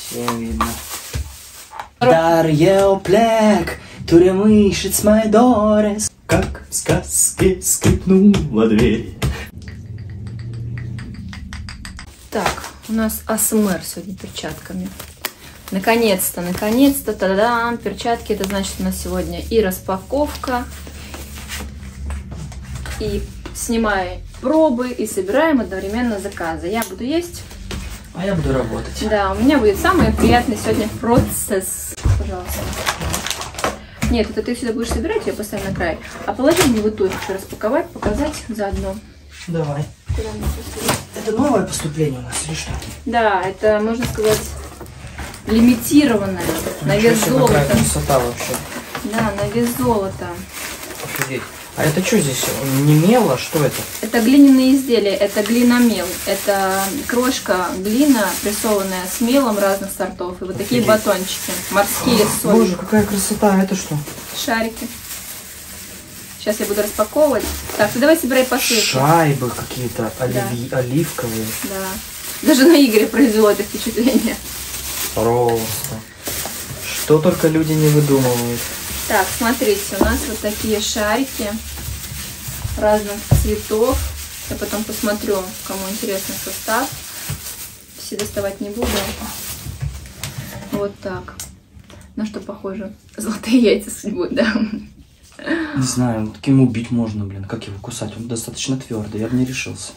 Всем видно. Дарья Плек, туремышец Майдорес. Как в сказке скрипнула дверь. Так, у нас АСМР сегодня перчатками. Наконец-то, наконец-то, та-дам, перчатки, это значит у нас сегодня и распаковка, и снимаем пробы, и собираем одновременно заказы. Я буду есть. А я буду работать. Да, у меня будет самый приятный сегодня процесс. Пожалуйста. Нет, это ты сюда будешь собирать, я поставлю на край. А положи мне вот тут еще распаковать, показать заодно. Давай. Куда мне поставить? Это новое поступление у нас или что? Да, это, можно сказать, лимитированное. На вес золота. Какая красота вообще. Да, на вес золота. Офигеть. А это что здесь? Не мело? Что это? Это глиняные изделия, это глиномел. Это крошка глина, прессованная с мелом разных сортов. И вот такие батончики. Морские соли. Боже, какая красота. А это что? Шарики. Сейчас я буду распаковывать. Так, ты давай собирай посылку. Шайбы какие-то оливковые. Да. Даже на Игоре произвело это впечатление. Просто. Что только люди не выдумывают. Так, смотрите, у нас вот такие шарики разных цветов. Я потом посмотрю, кому интересный состав. Все доставать не буду. Вот так. На что похоже? Золотые яйца судьбы, да? Не знаю, таким убить можно, блин. Как его кусать? Он достаточно твердый, я бы не решился.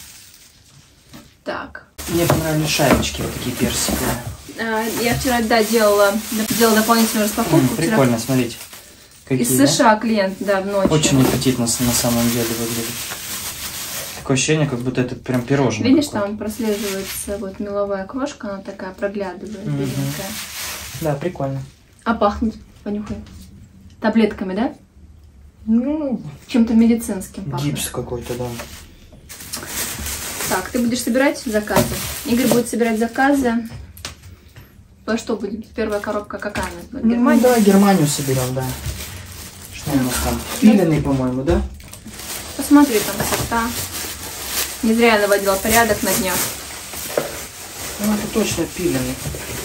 Так. Мне понравились шарички вот такие персиковые. Я вчера, да, делала дополнительную распаковку. Прикольно, смотрите. Какие, из США клиент, да, в ночь. Очень аппетитно на самом деле выглядит. Такое ощущение, как будто это прям пирожное. Видишь, там прослеживается вот меловая крошка, она такая проглядывает, беленькая. Да, прикольно. А пахнет, понюхай. Таблетками, да? Ну, чем-то медицинским пахнет. Гипс какой-то, да. Так, ты будешь собирать заказы. Игорь будет собирать заказы. А что будет? Первая коробка какая? Германия? Да, Германию соберем, да. Что у нас там? Пиленый, по-моему, да? Посмотри, там сорта. Не зря я наводила порядок на днях. Ну, это точно пиленый.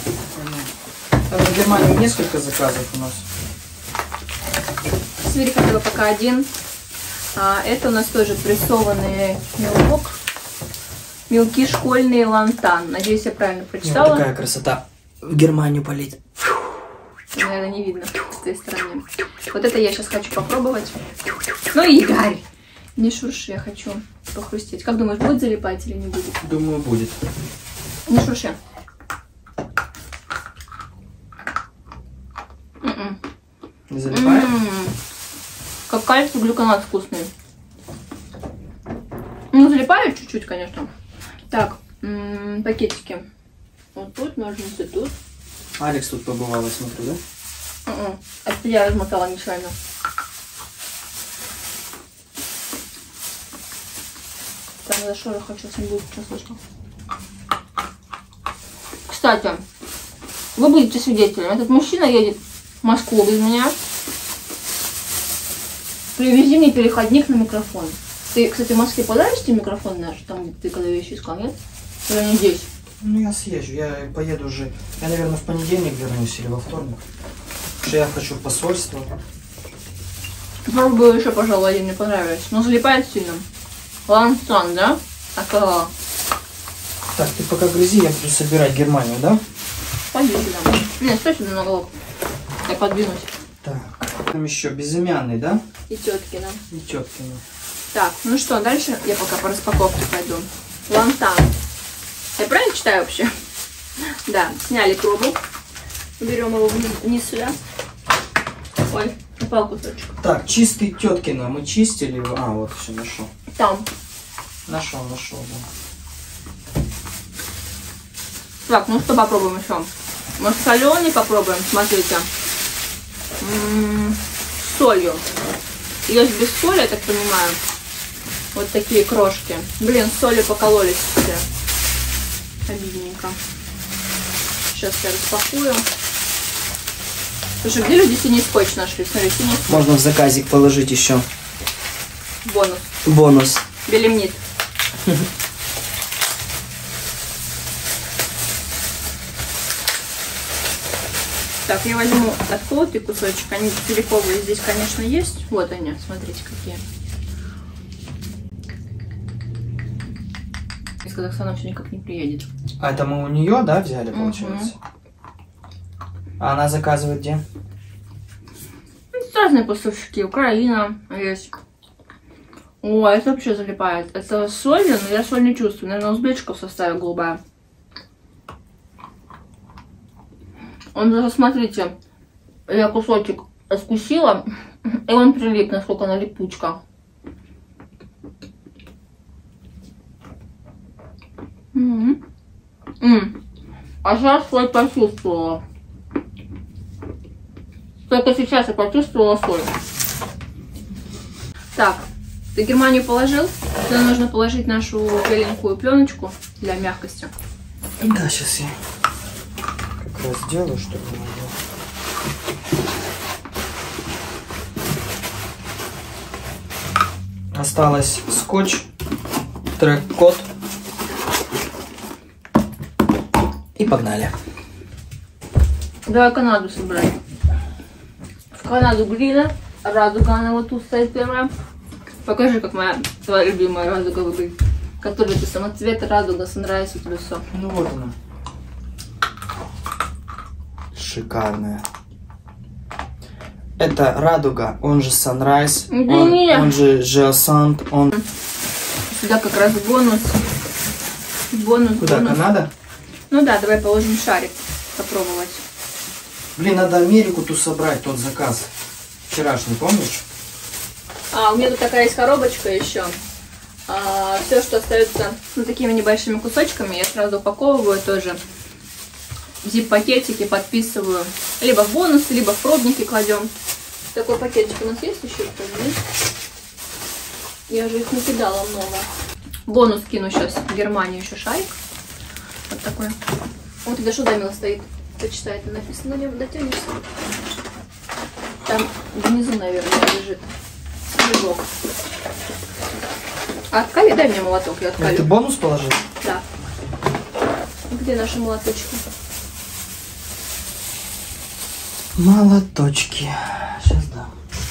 А в Германии несколько заказов у нас. Собери хотя бы пока один. Это у нас тоже прессованный мелок. Мелки школьные лантан. Надеюсь, я правильно прочитала. Вот такая красота. В Германию полить. Наверное, не видно с той стороны. Вот это я сейчас хочу попробовать. Ну, Игорь! Не шурши, я хочу похрустеть. Как думаешь, будет залипать или не будет? Думаю, будет. Не шурши. Не залипает? Как кальций, глюконат вкусный. Ну, залипает чуть-чуть, конечно. Так, пакетики. Вот тут, ножницы тут. Алекс тут побывал, я смотрю, да? Это я размотала нечаянно. Там за шорох хочу, не будет ничего слышно. Кстати, вы будете свидетелем. Этот мужчина едет в Москву без меня. Привези мне переходник на микрофон. Ты, кстати, в Москве подаришь тебе микрофон наш? Там ты когда вещи искал, нет? Или не здесь? Ну, я съезжу. Я поеду уже. Я, наверное, в понедельник вернусь или во вторник. Потому что я хочу в посольство. Попробую еще, пожалуй, один, мне понравилось. Но залипает сильно. Лансан, да? Так, Так, ты пока грызи, я буду собирать Германию, да? пойди сюда. Нет, стой сюда на голову. Я подвинусь. Так, там еще безымянный, да? И теткина. И теткина. Так, ну что, дальше я пока по распаковке пойду. Лантан. Я правильно читаю вообще? Да, сняли пробу. Берем его вниз сюда. Ой, упал кусочек. Так, чистый теткина. Мы чистили его. А, вот все, нашел. Там. Нашел, да. Так, ну что попробуем еще? Может, соленый попробуем? Смотрите. С солью. Есть без соли, я так понимаю. Вот такие крошки. Блин, с солью покололись все. Обидненько. Сейчас я распакую. Слушай, где люди синий скотч нашли? Смотри, синий скотч. Можно в заказик положить еще. Бонус. Бонус. Белемнит. Так, я возьму отколотый кусочек. Они пиликовые здесь, конечно, есть. Вот они, смотрите, какие. Из Казахстана все никак не приедет. А это мы у нее, да, взяли, получается? А она заказывает где? Разные поставщики. Украина есть. О, это вообще залипает. Это соль, но я соль не чувствую. Наверное, узбечка в составе голубая. Он даже, смотрите, я кусочек откусила, и он прилип, насколько она липучка. А сейчас соль почувствовала. Только сейчас я почувствовала соль. Так, ты Германию положил? Сюда нужно положить нашу беленькую пленочку для мягкости. Да, сейчас я как раз сделаю, чтобы не было. Осталось скотч, трек-код. И погнали. Давай Канаду собрать. В Канаду глина, радуга, она вот тут стоит первая. Покажи, как твоя любимая радуга выглядит. Который ты самоцвет, радуга, Sunrise у тебя все. Ну вот она. Шикарная. Это радуга, он же Sunrise, он же Geosant, он... Сюда как раз бонус. Куда, бонус. Канада? Ну да, давай положим шарик, попробовать. Блин, надо Америку ту собрать, тот заказ. Вчерашний, помнишь? А, у меня тут такая есть коробочка еще. Все, что остается такими небольшими кусочками, я сразу упаковываю тоже. В зип-пакетики подписываю. Либо в бонусы, либо в пробники кладем. Такой пакетик у нас есть еще? Я же их накидала много. Бонус кину сейчас в Германию еще шарик. Вот такой. Вот это что Дамила стоит. Почитай, это написано на нем, дотянешься. Там внизу, наверное, лежит снежок. Откали, дай мне молоток, я откалю. Ты бонус положил? Да. Где наши молоточки? Молоточки. Сейчас дам.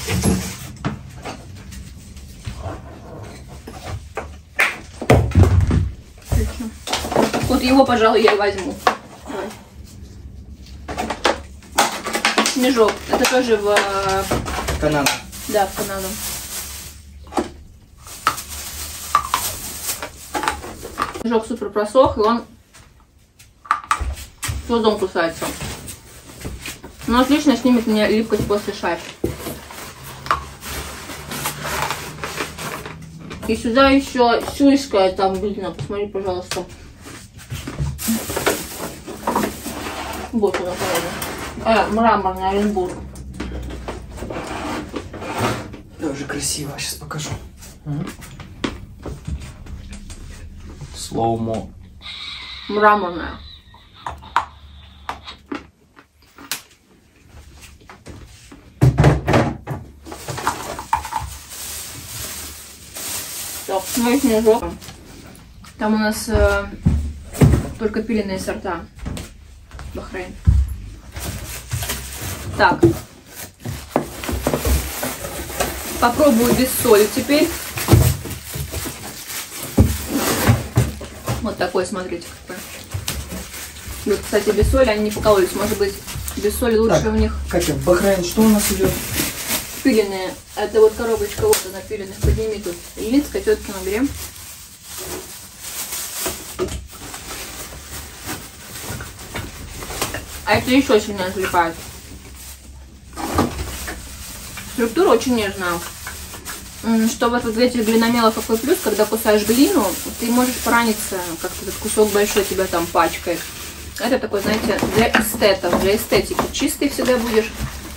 Вот его, пожалуй, я и возьму. Давай. Снежок. Это тоже в... Канада. Да, в Канаду. Снежок супер просох, и он с трудом кусается. Но отлично снимет мне липкость после шарика. И сюда еще сюрская там глина. Посмотри, пожалуйста. Вот она, по-моему. Мраморный Оренбург. Тоже красиво, сейчас покажу. Слоумо. Мраморная. Так, мой снежок. Там у нас только пиленные сорта. Бахрейн. Так. Попробую без соли теперь. Вот такой, смотрите, какой. Вот, кстати, без соли они не покололись. Может быть, без соли лучше так, у них. Катя, Бахрейн, что у нас идет? Пиленые. Это вот коробочка, вот она, пиленых. Подними тут. Ильинская, тетки наберем. А это еще сильно залипает. Структура очень нежная. Что вот в этих глиномелах какой плюс, когда кусаешь глину, ты можешь пораниться, как-то этот кусок большой тебя там пачкает. Это такой, знаете, для эстетов, для эстетики. Чистый всегда будешь.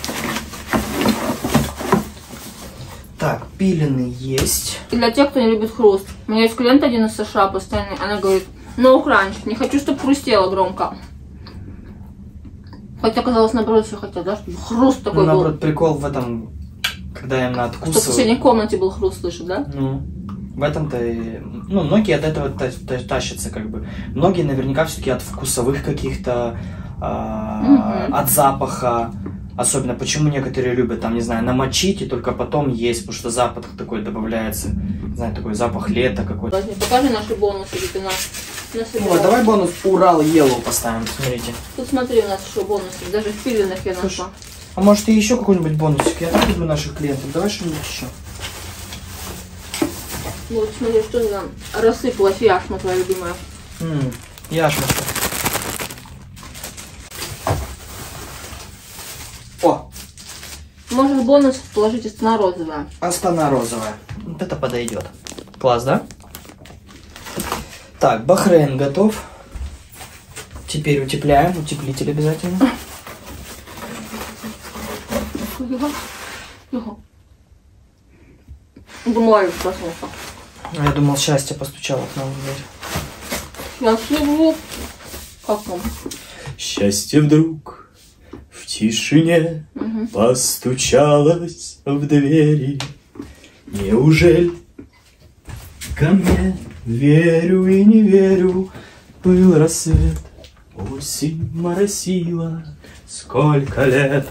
Так, пиленый есть. И для тех, кто не любит хруст. У меня есть клиент один из США постоянный, она говорит, no crunch, не хочу, чтобы хрустело громко. Хотя казалось, наоборот, все хотят, да, чтобы хруст такой был. Наоборот, прикол в этом, когда именно откусывают. Чтобы в соседней комнате был хруст, слышишь, да? Ну, в этом-то и... многие от этого тащатся, как бы. Многие наверняка все-таки от вкусовых каких-то от запаха. Особенно, почему некоторые любят, там, не знаю, намочить и только потом есть, потому что запах такой добавляется, не знаю, такой запах лета какой-то. Покажи наши бонусы, где ты Вот, давай бонус Урал Yellow поставим, смотрите. Тут смотри, у нас еще бонусы, даже в пиленных я нашла. А может и еще какой-нибудь бонусик? Я так люблю наших клиентов, давай что-нибудь еще. Вот, смотри, что там рассыпалась яшма твоя любимая. Яшма. О! Можешь бонус положить Астана розовая. Астана розовая. Вот это подойдет. Класс, да? Так, Бахрейн готов. Теперь утепляем. Утеплитель обязательно. Думала, проснулся. Я думал, счастье постучало к нам в дверь. Счастливо. Как там? Счастье вдруг в тишине постучалось в двери. Неужели ко мне? Верю и не верю, был рассвет, осень моросила. Сколько лет,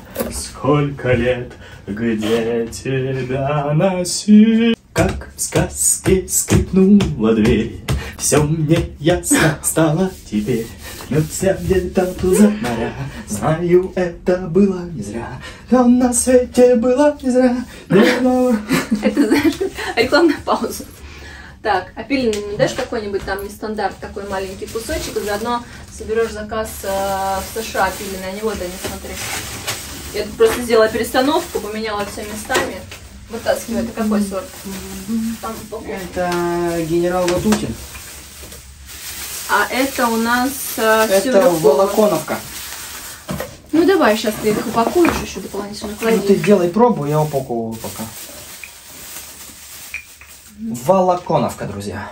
где тебя носил? Как в сказке скрипнула дверь, все мне ясно стало теперь. Нёсся где-то туза моря, знаю, это было не зря. Все на свете было не зря. Это, знаешь, рекламная пауза. Так, а пиленый мне дашь какой-нибудь там нестандарт, такой маленький кусочек, и заодно соберешь заказ в США пиленый, а не вот они, смотри. Я тут просто сделала перестановку, поменяла все местами. Вытаскиваю. Это какой сорт? Там это генерал Ватутин. А это у нас это Волоконовка. Ну давай, сейчас ты их упакуешь еще дополнительно. Ну ты делай пробу, я упаковываю пока. Волоконовка, друзья.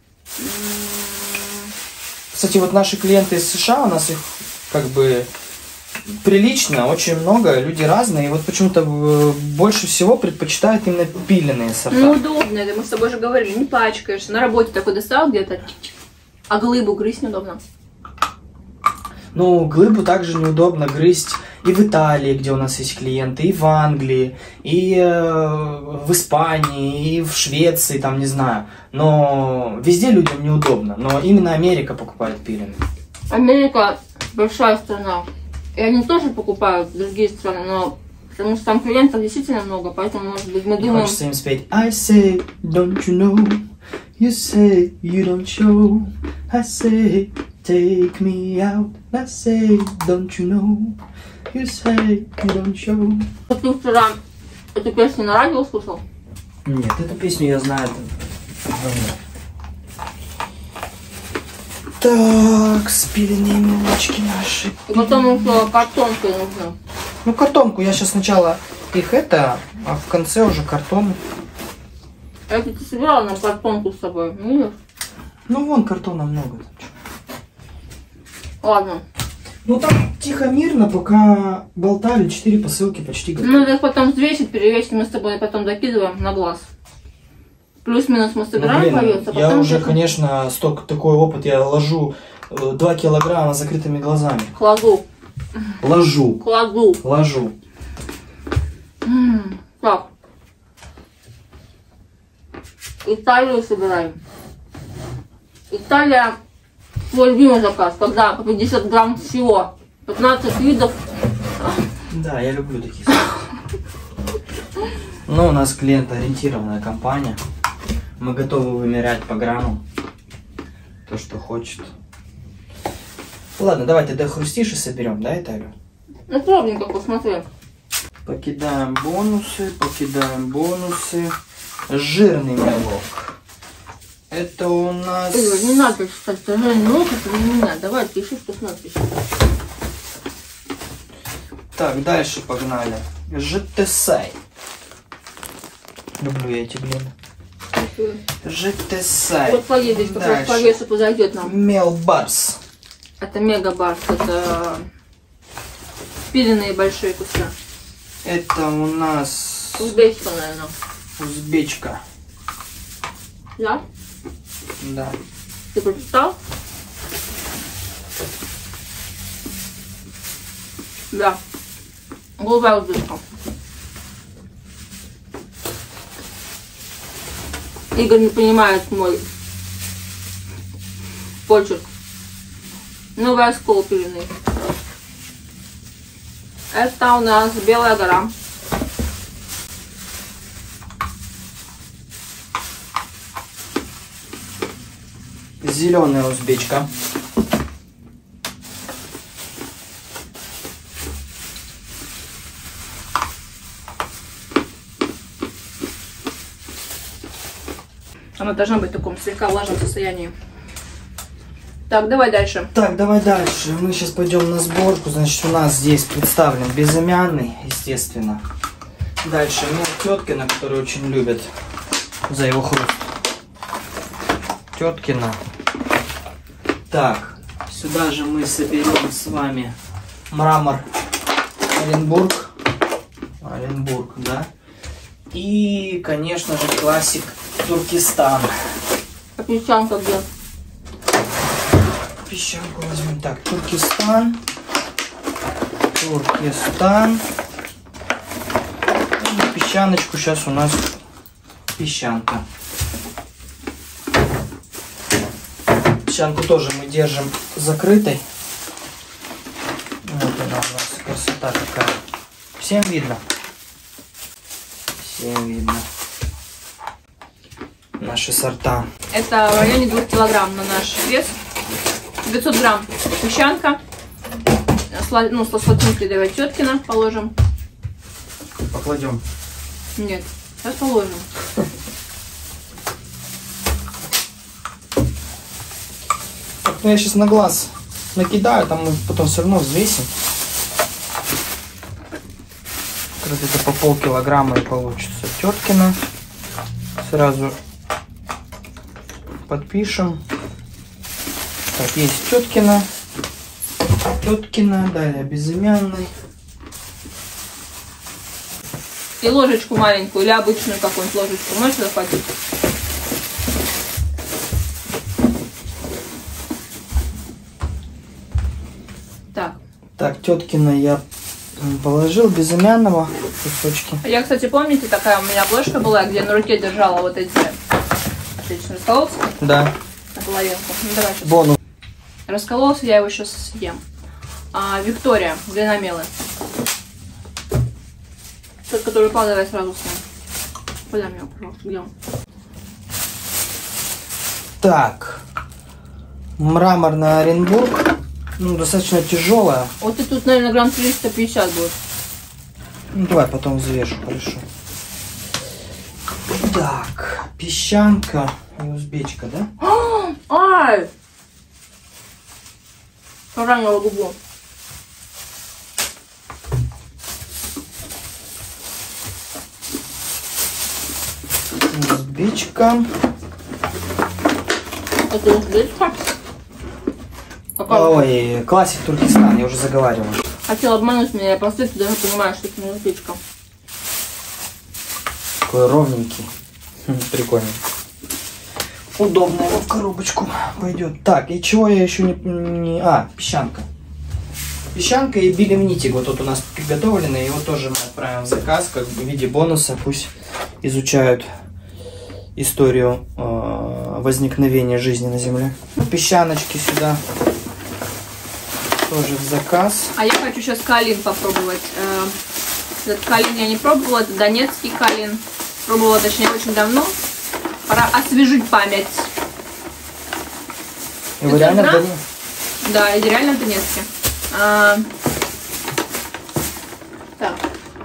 Кстати, вот наши клиенты из США, у нас их как бы прилично, очень много, люди разные. И вот почему-то больше всего предпочитают именно пиленые сорта. Ну удобно, это мы с тобой же говорили, не пачкаешься. На работе такой достал где-то, а глыбу грызть неудобно. Ну, глыбу также неудобно грызть и в Италии, где у нас есть клиенты, и в Англии, и в Испании, и в Швеции, там, не знаю. Но везде людям неудобно. Но именно Америка покупает пиленые. Америка большая страна. И они тоже покупают другие страны, но потому что там клиентов действительно много, поэтому, может быть, мы думаем... Хочется им спеть I say, don't you know? You say, you don't show. I say, take me out. I say, don't you know? You say, you don't show. Ты вчера эту песню на радио слушал? Нет, эту песню я знаю. Так, спиленные мелочки наши. И потом еще картонкой нужно. Ну, картонку. Я сейчас сначала их а в конце уже картон. А если ты собирала нам картонку с собой, видишь? Ну, вон картона много. Ладно. Ну, так тихо, мирно, пока болтали, 4 посылки почти готовы. Ну, их потом взвесить, перевесить, мы с тобой потом закидываем на глаз. Плюс-минус мы собираем, поется, я потом... уже, конечно, такой опыт, я ложу 2 килограмма закрытыми глазами. Кладу. Ложу. Кладу. Ложу. Так. Италию собираем. Италия, твой любимый заказ, когда по 50 грамм всего, 15 видов. Да, я люблю такие заказы. Но у нас клиентоориентированная компания. Мы готовы вымерять по грамму то, что хочет. Ладно, давай ты дохрустишь и соберем, да, Италию? Ну, пробненько, посмотри. Покидаем бонусы, Жирный мелок. Это у нас... Не надо читать, это мелок, это не меня. Давай, пиши, что с надписью. Так, дальше погнали. ЖТСай. Люблю я эти блины. ЖТСай. Вот поедешь, как раз по весу подойдет нам. Мелбарс. Это мегабарс, это пиленные большие куски. Это у нас... Узбечка, наверное. Узбечка. Да? Да. Ты прочитал? Да. Голубая узбечка. Игорь не понимает мой почерк. Новый оскол пиленый. Это у нас Белая гора. Зеленая узбечка. Она должна быть в таком слегка влажном состоянии. Так, давай дальше. Так, давай дальше. Мы сейчас пойдем на сборку. Значит, у нас здесь представлен безымянный, естественно. Дальше мел Теткина, который очень любят за его хруст. Теткина. Так, сюда же мы соберем с вами мрамор Оренбург. Оренбург, да. И, конечно же, классик Туркестан. А песчанка где? Песчанку возьмем. Так, Туркестан. Туркестан. И на песчаночку сейчас у нас песчанка. Песчанку тоже мы держим закрытой. Вот она у нас, красота такая. Всем видно? Всем видно. Наши сорта. Это в районе 2 килограмм на наш вес. 900 грамм песчанка. Ну, сладкинки давай Теткина положим. Покладем. Нет, сейчас положим. Ну, я сейчас на глаз накидаю, там мы потом все равно взвесим. Где-то по полкилограмма и получится. Теткина. Сразу подпишем. Так, есть Теткина. Теткина, далее безымянный. И ложечку маленькую или обычную какую-нибудь ложечку можешь захватить? Так. Так, Теткина я положил, безымянного кусочки. Я, кстати, помните, такая у меня обложка была, где на руке держала вот эти отличные раскололся Да. на половинку. Ну, давай сейчас. Бонус. Раскололся, я его сейчас съем. Виктория, длинномелый. Тот, который упал, давай сразу съем. Подай мне его, пожалуйста, где он? Так. Мраморный Оренбург. Ну, достаточно тяжелая. Вот и тут, наверное, грамм 350 будет. Ну, давай потом взвешу, хорошо. Так, песчанка и узбечка, да? Ай! Поранила губу. Узбечка. Это узбечка. Ой, классик Туркестан, я уже заговаривал. Хотел обмануть меня, я просто даже понимаю, что это не узбечка. Такой ровненький. Прикольно. Удобно его в коробочку пойдет. Так, и чего я еще не... А, песчанка. Песчанка и билемнитик. Вот тут у нас приготовлены. Его тоже мы отправим в заказ, как бы в виде бонуса. Пусть изучают историю возникновения жизни на Земле. Песчаночки сюда тоже в заказ. А я хочу сейчас калин попробовать. Этот калин я не пробовала, это донецкий калин. Пробовала, точнее, очень давно. Пора освежить память. И вы реально в Донецке? Да, и реально в Донецке. Так.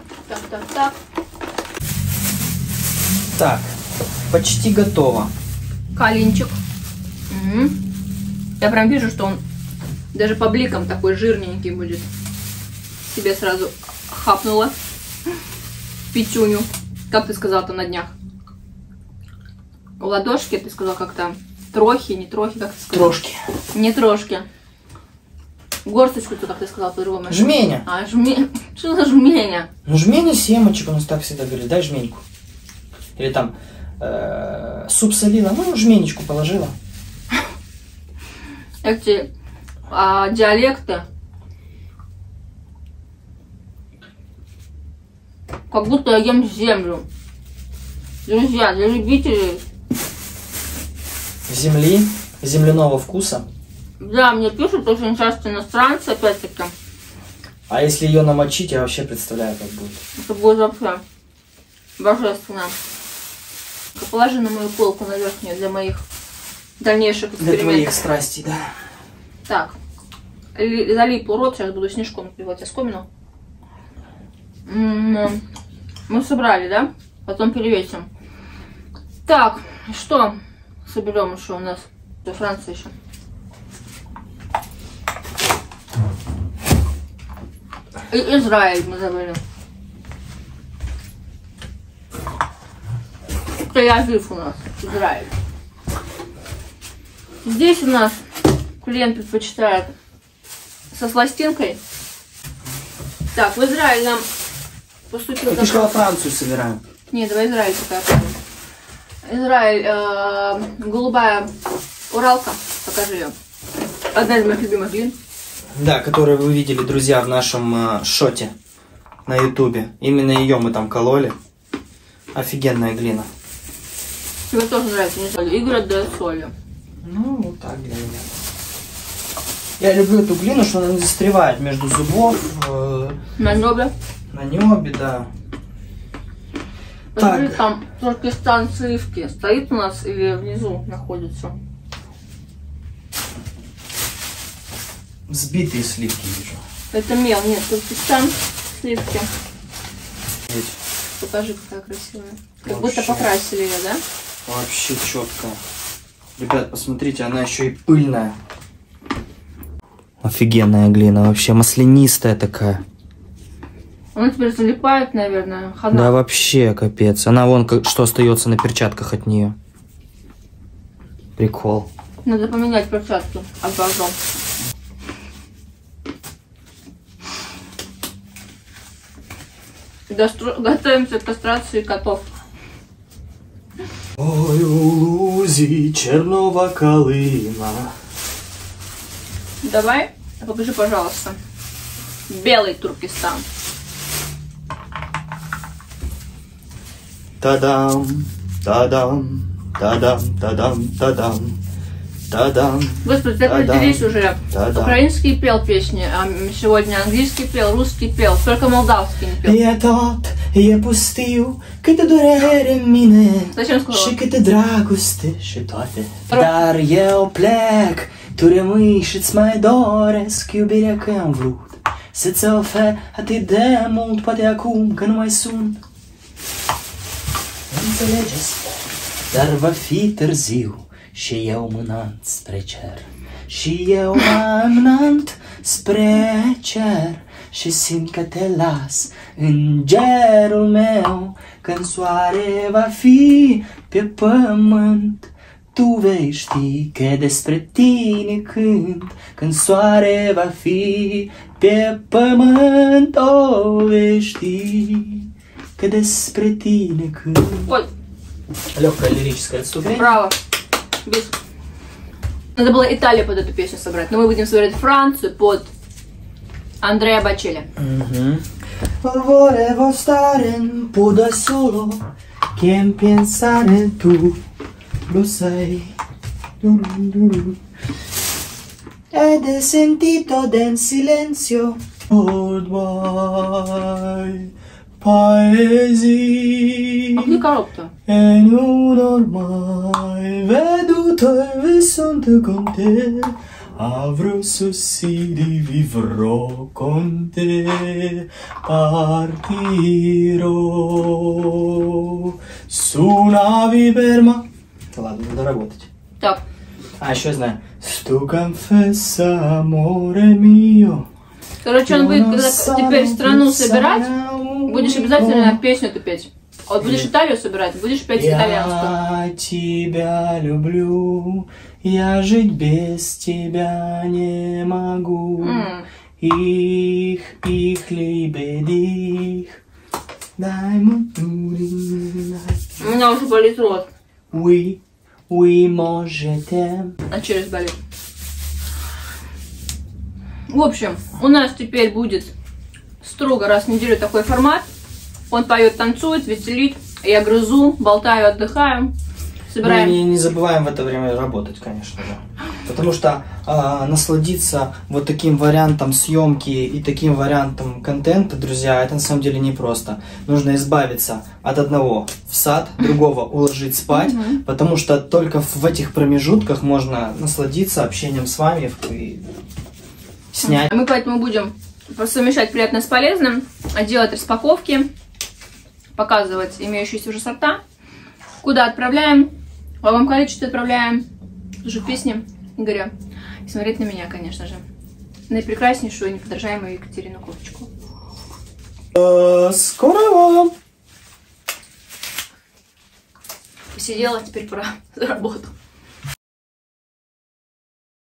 Так, почти готово. Калинчик. Угу. Я прям вижу, что он даже по бликам такой жирненький будет. Себе сразу хапнула пятюню. Как ты сказал там на днях? У ладошки ты сказал как-то трохи, не трохи, как ты сказал? Трошки. Не трошки. Горсточку-то, как ты сказал, по-другому. Жменя. А, жменя. Что за жменя? Ну, жмени семечек, у нас так всегда говорят, дай жменьку. Или там суп солила, ну, жменечку положила. Эти диалекты Как будто я ем землю. Друзья, для любителей. Земли, земляного вкуса. Да, мне пишут очень часто иностранцы, опять-таки. А если ее намочить, я вообще представляю, как будет. Это будет вообще божественно. Положи на мою полку на верхнюю для моих дальнейших Для твоих экспериментов. страстей, да. Так, залип рот, сейчас буду снежком пивать оскомину. Мы собрали, да? Потом перевесим. Так, что соберем еще у нас? До Франции еще. И Израиль мы забыли. Тель-Авив у нас, Израиль. Здесь у нас клиент предпочитает со сластинкой. Так, в Израиль нам поступил Ты что, Францию собираем? Не, давай Израиль пока. Израиль, голубая Уралка, покажи ее. Одна из моих любимых глин. Да, которую вы видели, друзья, в нашем шоте на ютубе. Именно ее мы там кололи. Офигенная глина. Тебе тоже нравится, не соль. Игорь отдает солью. Ну, вот так для меня. Я люблю эту глину, что она не застревает между зубов. На небе. На небе, да. Посмотри, Так. там Туркестан сливки. Стоит у нас или внизу находится? Взбитые сливки вижу. Это мел, нет, Туркестан сливки. Ведь Покажи, какая красивая. Как Вообще. будто покрасили ее, да? вообще четко. Ребят, посмотрите, она еще и пыльная. Офигенная глина, вообще маслянистая такая. Она теперь залипает, наверное. Хана. Да вообще капец. Она вон что остается на перчатках от нее. Прикол. Надо поменять перчатки от базом. Готовимся к кастрации котов. Ой, у лузі чернова калина. Давай, покажи, пожалуйста. Белый Туркестан. Та-дам, та-дам, та-дам, та-дам, та-дам, та-дам. Господи, ты определись уже. Да-да. Украинский пел песни, а сегодня английский пел, русский пел, только молдавский не пел. Я тот, я пустил, ките дорere mine. Зачем сказала? Și câte dragoste și toate. Dar eu plec, tu rămâi și-ți mai doresc iubirea că am vrut să-ți ofer atât de mult, poate acum că nu mai sunt. Înțelegeți? Dar va fi târziu și eu mânant spre cer. Și eu mânant spre cer. Și simt că te las în gerul meu. Când soare va fi pe pământ, tu vei ști că despre tine cânt. Când soare va fi pe pământ, o vei ști că despre tine cânt. Ой, Легкое лирическое отступление. браво. Без... Надо было Италию под эту песню собрать, но мы будем собирать Францию под Андреа Бочелли. Volevo stare un po' da solo, che pensare tu, lo sai. Ed è sentito del silenzio, ormai paesi. А где коробка? E non ormai veduto e vissuto con te, avrò sussidi, vivrò con te, partirò su navi per Ладно, надо работать. Так, А, еще знаю. Sto confessa, amore mio. короче, он будет, когда теперь страну собирать, будешь обязательно песню эту петь. Вот будешь Италию собирать, будешь петь итальянскую. Я тебя люблю, я жить без тебя не могу. Ich liebe dich. Дай У меня уже болит рот. Oui, moi je t'aime. А через болит. В общем, у нас теперь будет строго раз в неделю такой формат. Он поет, танцует, веселит. Я грызу, болтаю, отдыхаю. Мы Собираем. не забываем в это время работать, конечно же. Потому что насладиться вот таким вариантом съемки и таким вариантом контента, друзья, это на самом деле непросто. Нужно избавиться от одного в сад, другого уложить спать, потому что только в этих промежутках можно насладиться общением с вами и снять. Мы поэтому будем совмещать приятное с полезным, делать распаковки, показывать имеющиеся уже сорта, куда отправляем, в каком количестве отправляем, слушать песни Игоря и смотреть на меня, конечно же. Наипрекраснейшую и неподражаемую Екатерину Ковочку. Скоро! Посидела, теперь пора за работу.